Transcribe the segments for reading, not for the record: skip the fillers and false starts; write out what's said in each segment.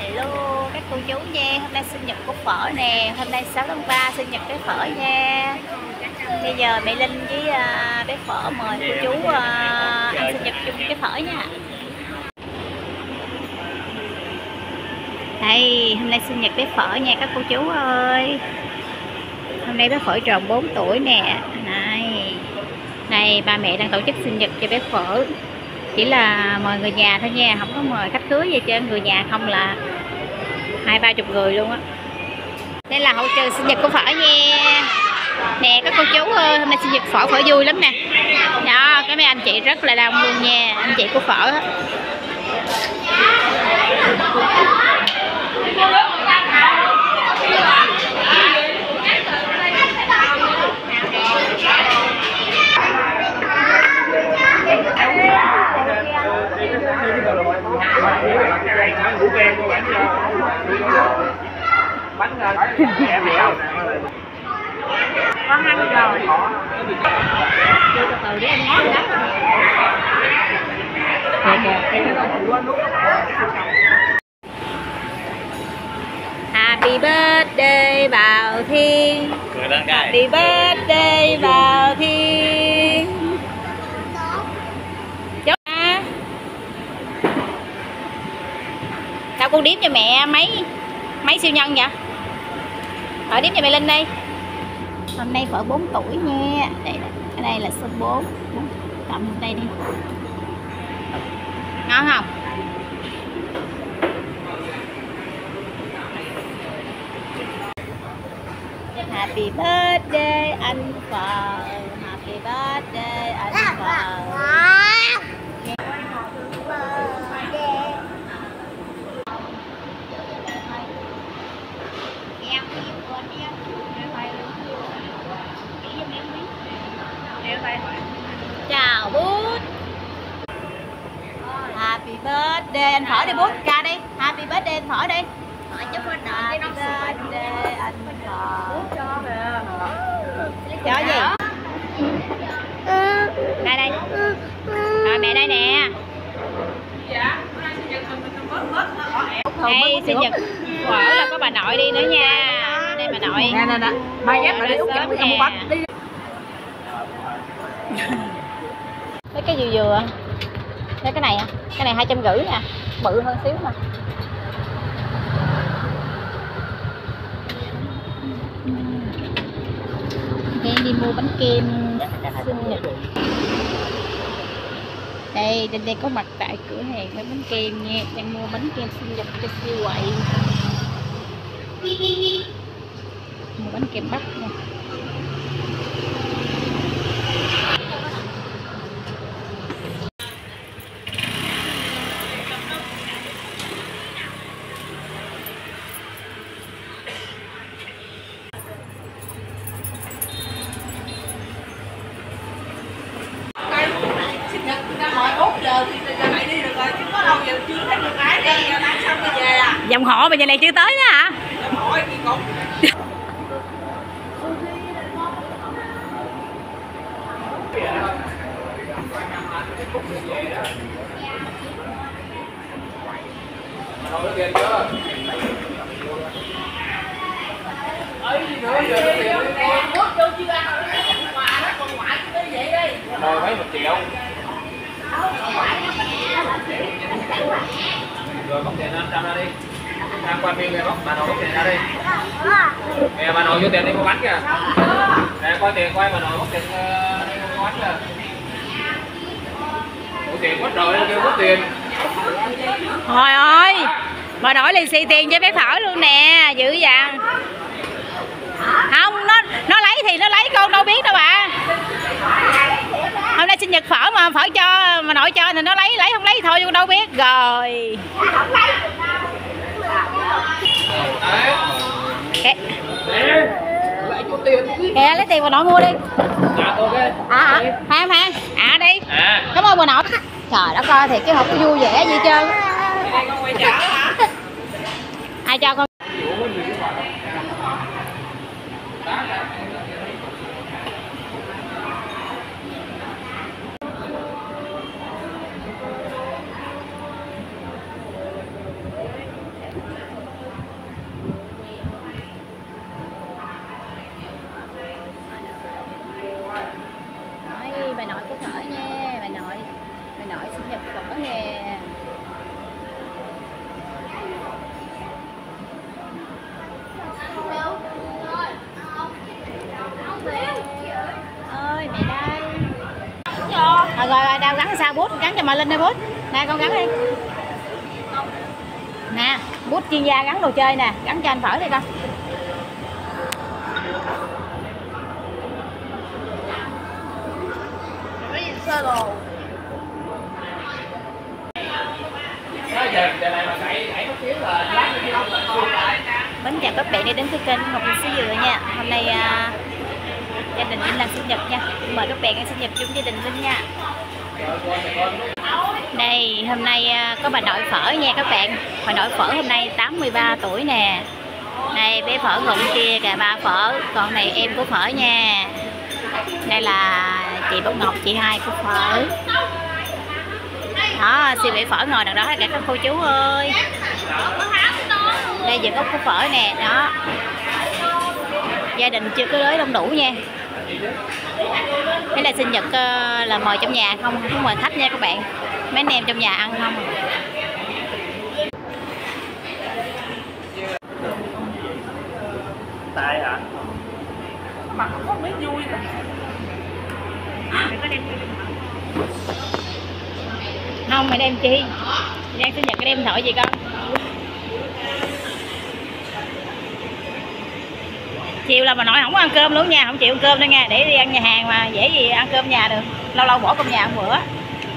Hello các cô chú nha, hôm nay sinh nhật của Phở nè, hôm nay 6 tháng 3 sinh nhật cái Phở nha. Bây giờ mẹ Linh với bé Phở mời cô chú ăn sinh nhật chung cái Phở nha. Đây, hôm nay sinh nhật bé Phở nha các cô chú ơi. Hôm nay bé Phở tròn 4 tuổi nè. Này, ba mẹ đang tổ chức sinh nhật cho bé Phở. Chỉ là mời người nhà thôi nha, không có mời khách cưới gì cho người nhà không là 20-30 người luôn á. Đây là hậu trường sinh nhật của Phở nha. Nè các cô chú ơi, hôm nay sinh nhật Phở vui lắm nè. Đó, cái mấy anh chị rất là đông luôn nha, anh chị của Phở á. Bánh em đâu có ăn rồi chưa từ từ để em nói lắm. Happy birthday Bảo Thiên. Happy birthday Bảo Thiên. Chốt à. Sao con đếm cho mẹ mấy siêu nhân vậy? Phở đếm cho mẹ Linh đi. Hôm nay Phở 4 tuổi nha. Ở đây là số 4. Cầm đây đi. Ngon không? Happy birthday anh Phở. Happy birthday anh Phở. Chào bút. Happy birthday anh Phở đi bút ca đi. Happy birthday anh Phở đi. Chúc anh Happy birthday anh Phở. Cho gì? Đây. Rồi mẹ đây nè. Đây sinh nhật Phở là có bà nội đi nữa nha. Đây bà nội. Nè. Mai ghép lại đi Út chấm cho một bánh đi. Mấy cái dừa. Thấy cái này à? Cái này 250 nè, bự hơn xíu mà. Đây đi mua bánh kem sinh nhật. Đây có mặt tại cửa hàng với bánh kem nha, đang mua bánh kem sinh nhật cho siêu quậy. Mua bánh kem Bắc nha. Dòng họ mà giờ này chưa tới nữa hả? Dòng họ gì cũng. Rồi mấy 1 triệu. Rồi bóc tiền 500 ra đi. Đang qua bên này bóc, bà nội bóc tiền ra đi. Nè bà nội vô tiền đi mua bánh kìa. Nè coi tiền quay bà nội bóc tiền đi mua bánh kìa. Mua tiền mất rồi kêu mất tiền. Trời ơi, bà nội lì xì tiền cho bé Phở luôn nè, dữ vậy. Không, nó lấy thì nó lấy, con đâu biết đâu bà. Hôm nay sinh nhật Phở mà Phở cho, mà nội cho thì nó lấy không lấy thì thôi con đâu biết rồi. Kìa lấy tiền bà nội mua đi. Phan đi. Cảm ơn bà nội. Trời đất ơi, thiệt chứ không có vui vẻ gì trơn. Ai cho con? Rồi đâu gắn sao bút, gắn cho mà Linh đi bút. Nè con gắn đi. Nè, bút chuyên gia gắn đồ chơi nè, gắn cho anh Phở đi con. Mến chào các bạn đi đến với kênh Ngọc Linh Xứ Dừa nha. Hôm nay gia đình Linh làm sinh nhật nha. Mời các bạn ăn sinh nhật chung gia đình Linh nha. Đây, hôm nay có bà nội Phở nha các bạn. Bà nội Phở hôm nay 83 tuổi nè. Đây bé Phở ngồi bên kia kìa, ba Phở. Còn này em của Phở nha. Đây là chị Bông Ngọc, chị hai của Phở. Đó, siêu bé Phở ngồi đằng đó cả các cô chú ơi. Đây dựng ốc của Phở nè, đó. Gia đình chưa có tới đông đủ nha. Đây là sinh nhật là mời trong nhà không mời khách nha các bạn. Mấy anh em trong nhà ăn không. Tại hả? Mặt không có mấy vui đó. Không, mày đem chi? Đang sinh nhật cái đem thổi gì con? Chiều là bà nội không ăn cơm luôn nha, không chịu ăn cơm nữa nha, để đi ăn nhà hàng mà dễ gì ăn cơm nhà được. Lâu lâu bỏ cơm nhà một bữa.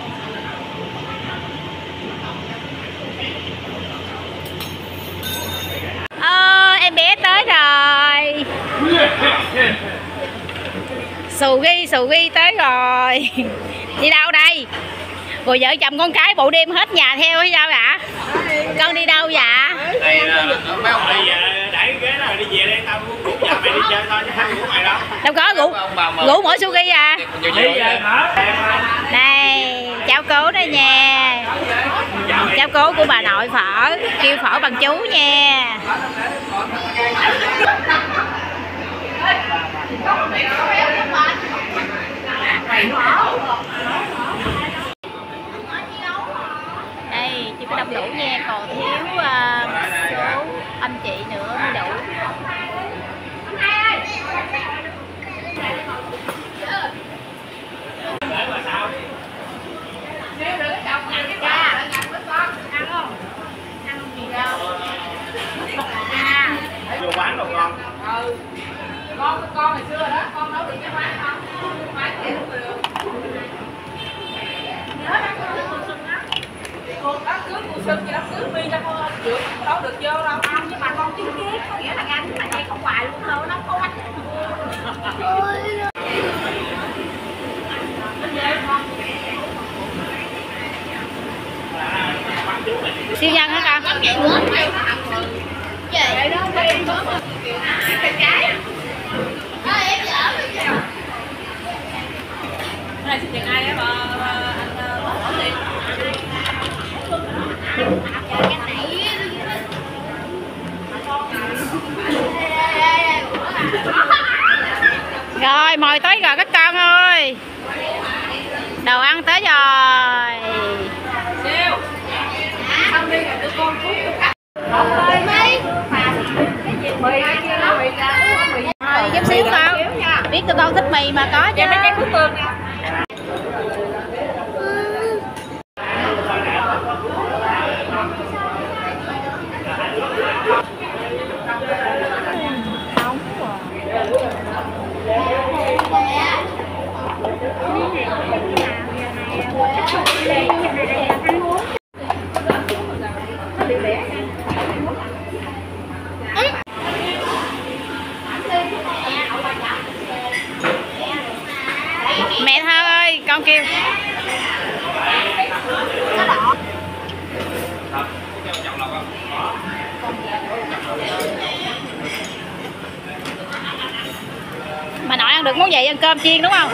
Em bé tới rồi. Sù ghi tới rồi. Đi đâu đây? Rồi vợ chồng con cái bộ đêm hết nhà theo hay sao ạ? Con đi đâu dạ? Đây mấy ông đi đẩy ghế nào đi về đây tao rủ nhà mày đi chơi thôi chứ không rủ mày đâu. Đâu có rủ mỗi Sugi à? Đây, cháu cố đây nha. Cháu cố của bà nội Phở, kêu Phở bằng chú nha. Đây, chưa có đông đủ nha, còn thiếu một số anh chị nữa mới đủ. Vô quán rồi con. Con ngày xưa đó, con nấu được cái quán không? Quán kia không được. Nhớ đám cưới mùa xuân thì đám cưới mi đâu được, đâu được vô đâu. Không, nhưng mà con chứng kiến có nghĩa là ngăn mà nghe không hoài luôn đâu, nó có quánh. Siêu nhân hả con? Vậy đó, em có một cái trái. Này sinh nhật ai á anh bỏ đi. Rồi mời tới rồi các con ơi. Đồ ăn tới rồi. Siêu. Xong đi rồi tụi con cút. Chút xíu con. Biết tụi con thích mì mà có chứ. Mấy cái thuốc tương nha. Mẹ Thơ ơi, con kêu. Mà nội ăn được món gì, ăn cơm chiên đúng không?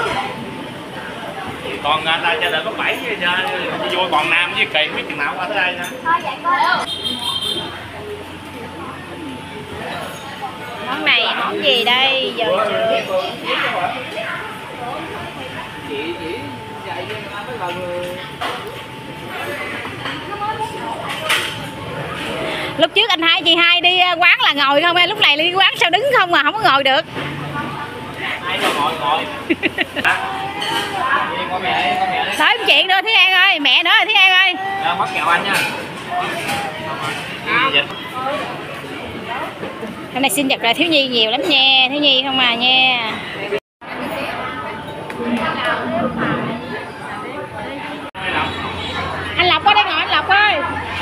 Còn ta cho đợi có 7 vô còn Nam với Kỳ biết chừng nào qua tới đây nha. Món này món gì đây? Giờ chưa. Chị dạy mấy lần. Lúc trước anh hai chị hai đi quán là ngồi không em, lúc này đi quán sao đứng không mà không có ngồi được. Ai cho ngồi. Con mẹ đi. Nói chuyện nữa Thúy An ơi, mẹ nữa rồi Thúy An ơi. Mất kẹo anh nha. Hôm nay sinh nhật là thiếu nhi nhiều lắm nha, thiếu nhi không mà nha. Anh Lộc qua đây ngồi, anh Lộc ơi.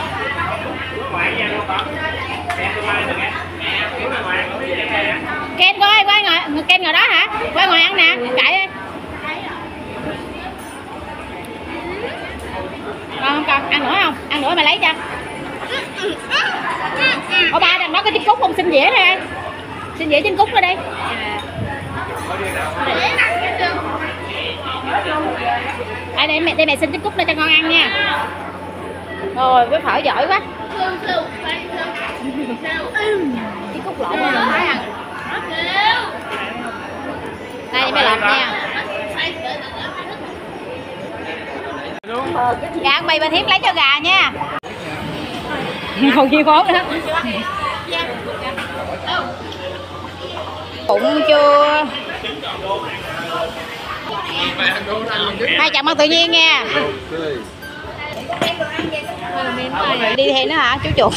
Ken coi, qua ngồi, Ken ngồi đó hả? Qua ngồi ăn nè, chạy đi. Còn không còn, ăn nữa không? Ăn nữa mà lấy cho. Ô ba đằng đó có trứng cút không? Xin dĩa ra. Xin dĩa trứng cút ra đây. Đây mẹ xin trứng cút ra cho con ăn nha. Rồi với phở giỏi quá. Trứng cút lộn mà phải ăn. Đây bé Lộc nha. Gà ăn bì bà Thiếp lấy cho gà nha. Còn nhiều món nữa. Bụng chưa? Hai chồng ăn tự nhiên nha. Đi theo nữa hả chú chuột?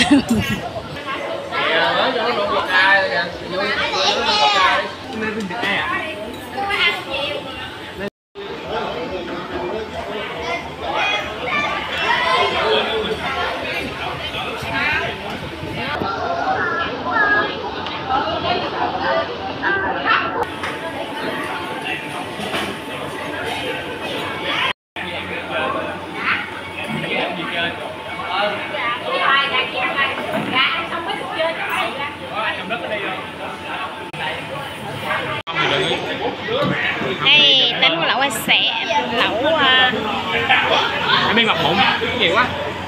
Đây tính lẩu hoa xẻ, lẩu em đi ngập bụng nhiều quá.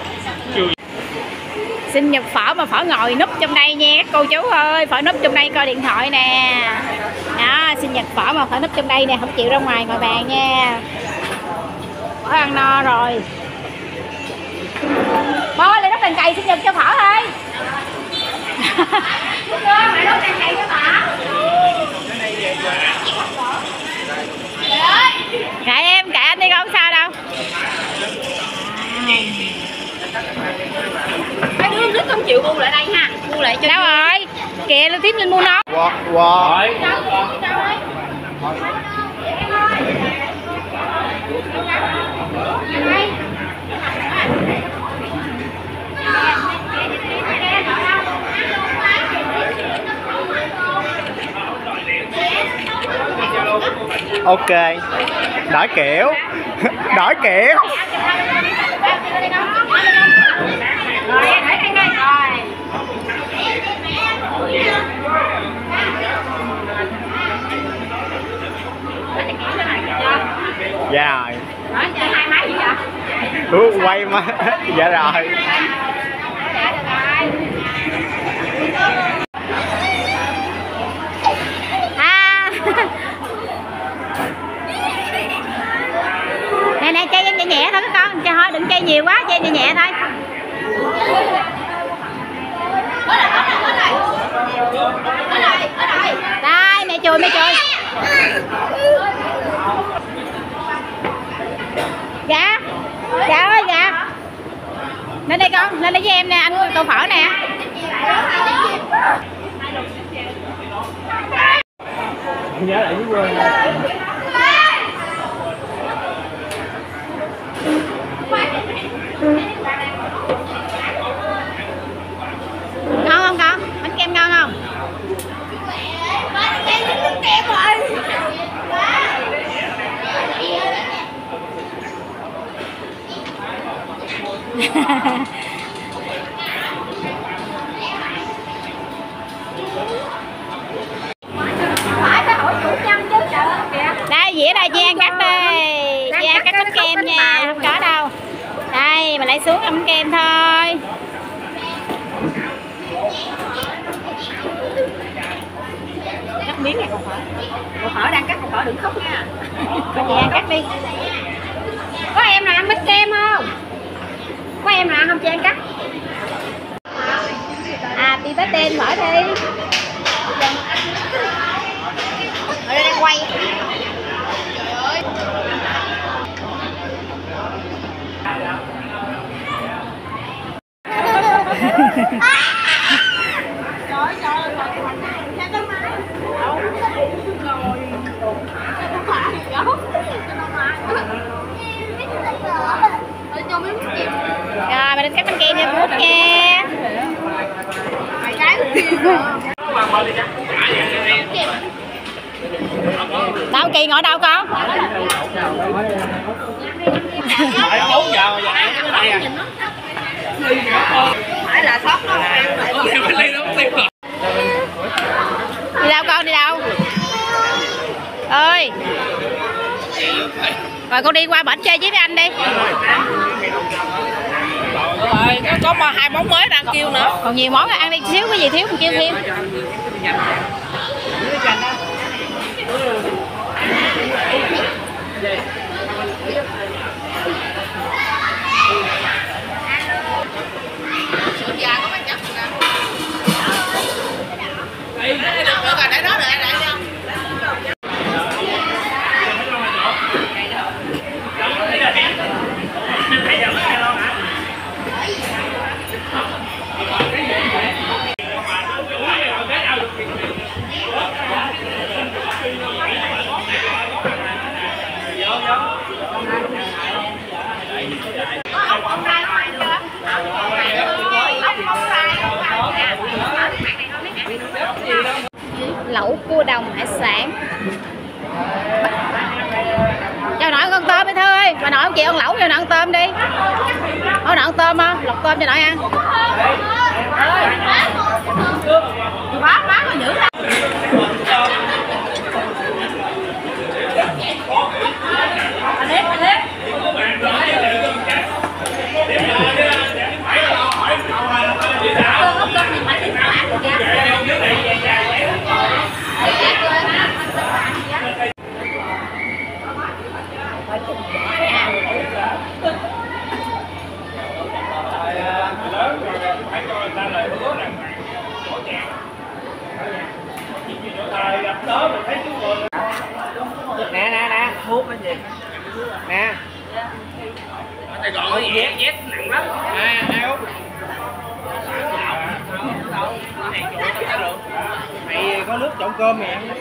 sinh nhật phở mà phở ngồi núp trong đây nha các cô chú ơi, phở núp trong đây coi điện thoại nè. Đó, sinh nhật phở mà phở núp trong đây nè, không chịu ra ngoài ngồi bàn nha. Phở ăn no rồi. Bôi lên nắp đèn cày sinh nhật cho phở thôi. Mày nắp đèn cày cho phở. Kệ em, kệ anh đi không sao đâu. Cái đứa nước không chịu bu lại đây ha. Bu lại cho. Đâu rồi? Kìa Lưu Tím lên mua nó. Wow. Ok. Đổi kiểu. Đổi kiểu. Rồi, để đây ngay rồi. Dạ rồi. Rồi, chơi hai máy gì vậy? Quay mà. Dạ rồi. Nè chơi nhẹ nhẹ thôi các con, chơi thôi đừng chơi nhiều quá, chơi nhẹ nhẹ thôi. Đây mẹ chùi Dạ dạ ơi dạ, lên đây con, lên đây với em nè, anh tô phở nè. Nhớ lại với quên. Ngon không con? Bánh kem ngon không? Bánh kem rồi. Đây dĩa đây chị An cắt đây, chị An cắt bánh kem nha, không có đâu. Đây mình lấy xuống ăn bánh kem thôi. Cắt miếng này còn phở. Còn phở đang cắt, còn phở đừng khóc nha. Chị An cắt đi. Có em nào ăn bánh kem không? Có em nào ăn không chị An cắt? Happy birthday phở đi. Ở đây đang quay. Rồi, mình đi cắt bánh kem cho Phước nha. Đâu Kỳ ngồi đâu con? Phải là sót nó ăn lại. Đi đâu con, đi đâu? Ơi. Rồi con đi qua bển chơi với mấy anh đi. Rồi, có mà 2 món mới đang kêu nữa. Còn nhiều món ăn đi xíu, cái gì thiếu mình kêu thêm. Sữa già có mấy chấp nè. Được rồi, để đó để cho. Lẩu cua đồng hải sản. Cho nội con tôm đi Thư ơi. Bà nội không chịu ăn lẩu cho nội ăn tôm đi. Nội ăn tôm không? Lọc tôm cho nội ăn. Bác mà giữ ra. Nè thuốc cái gì nè Sài Gòn nhét nặng lắm. mày có nước trộn cơm mày ăn.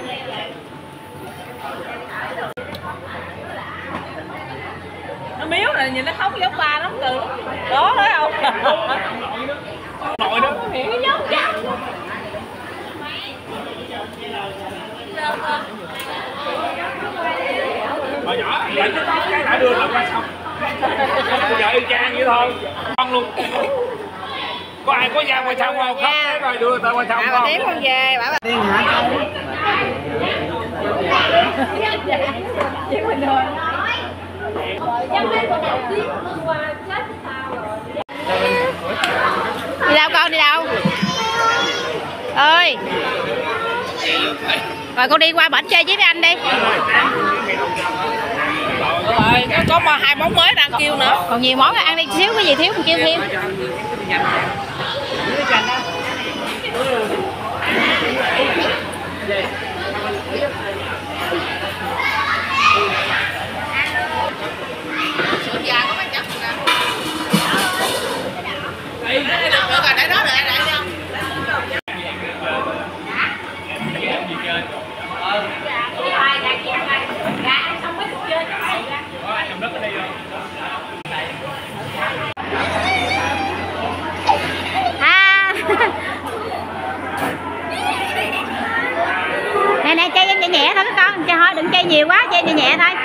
Nó miếu rồi nhìn nó khóc giống ba lắm từ đó thấy không? Nội đó. Nó giống chắc. Bà nhỏ vậy cái đã đưa lại qua xong. Bây giờ y chang vậy thôi. Con luôn. Có ai có ra ngoài xong không? Khóc rồi đưa tao qua xong không? Bà Tiến con về bảo bà Tiên hả? Đi đâu con, đi đâu? Ơi. Rồi con đi qua bển chơi với mấy anh đi. rồi, có mà 2 món mới đang kêu nữa. Còn nhiều món ăn đi xíu, cái gì thiếu mình kêu thêm. Sữa già có mấy chấp nè. Được rồi, để đó để cho. Nè nè, chơi nhẹ nhẹ thôi các con, chơi thôi đừng chơi nhiều quá, chơi nhẹ nhẹ thôi.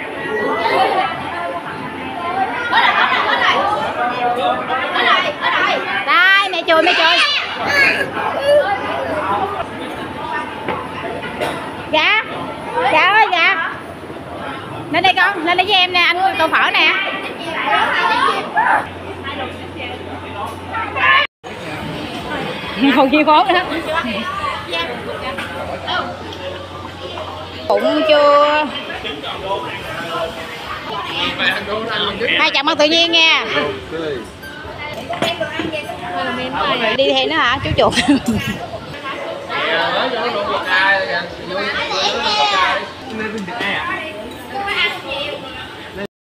Đây mẹ chùi, mẹ chùi. Dạ dạ ơi dạ, lên đây con, lên đây với em nè, anh tô phở nè. Còn nhiều món nữa. Bụng chưa? Hai chồng ăn tự nhiên nha. Đi theo nữa hả chú chuột? Mới cho nó luôn một cay kìa.